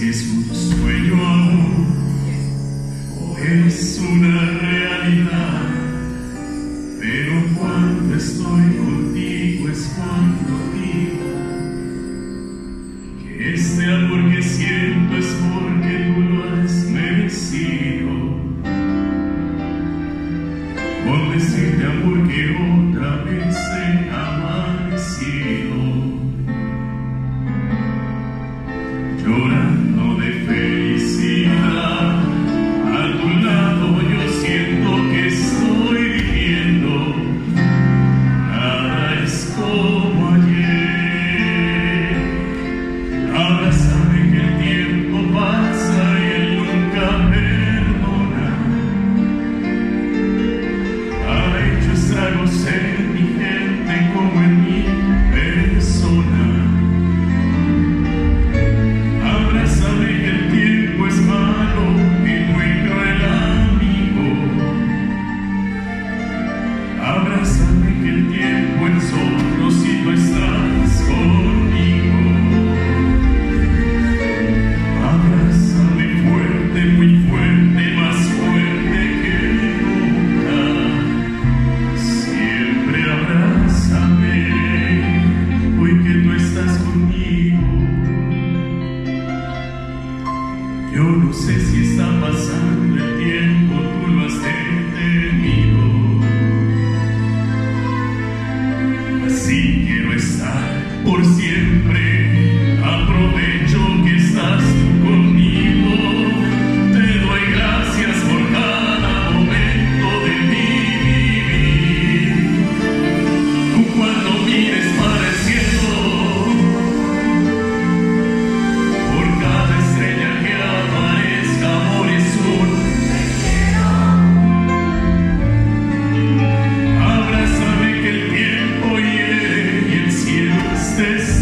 es un sueño aún o es una realidad, pero cuando estoy contigo es cuando digo que este amor que siento es porque tú lo has merecido. Con decirte amor que otra vez he amanecido, llorando de felicidad. A tu lado yo siento que estoy viviendo, nada es como ayer. Abrázame que el tiempo pasa y él nunca perdona. Ha hecho estragos en mi gente como en mi persona. Abrázame que el tiempo es malo y muy cruel amigo. Abrázame que el tiempo es solo si tú estás conmigo. Abrázame fuerte, muy fuerte, más fuerte que nunca. Siempre abrázame, hoy que tú estás conmigo. Yo no sé si está pasando el tiempo, tú lo has detenido. Así quiero estar por siempre, aprovecho que estás tú conmigo. Te doy gracias por cada momento de mi vivir. Tú cuando mires para el cielo, por cada estrella que aparezca, amor es un te quiero. Abrázame que el tiempo hiere y el cielo es